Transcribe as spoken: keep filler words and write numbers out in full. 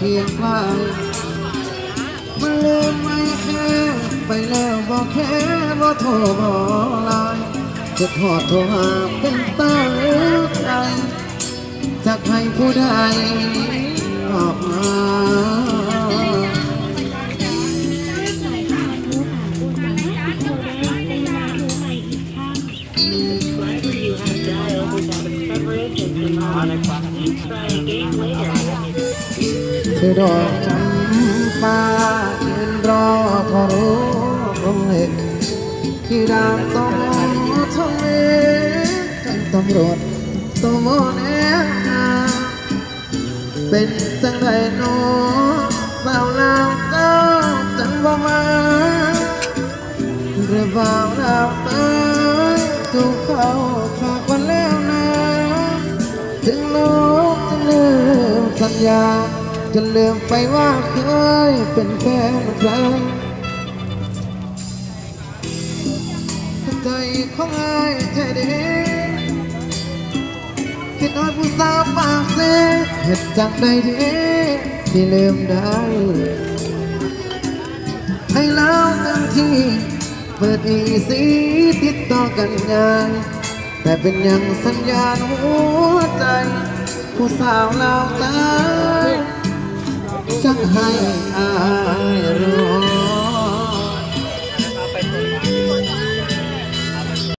เคียงข้างมันลืมไม่แค่ไปแล้วบอกแค่ว่าโทรบอกลายจะทอดโทรหาเป็นตาหรือใครจะให้ผู้ใดออกมาคือดอกจำปายืนรอพอรู้ลมเหล็กที่ดามต้องทนเองจังตำรวจตัวโมเนนาเป็นจังไรโนเบาลาวเต้าจังบ่มาหรือเบาลาวเต้าถูกเขาฝากวันแล้วนะถึงโลกจะลืมสัญญาจนลืมไปว่าเคยเป็นแฟนใครใจของไอ้ใจเด็กคิดน้อยผู้สาวปากเสียเหตุจากใดที่ลืมได้ให้เล่าเต็มที่เปิดอีสีติดต่อกันง่ายแต่เป็นยังสัญญาณหัวใจผู้สาวลาวตายจะให้อายรู้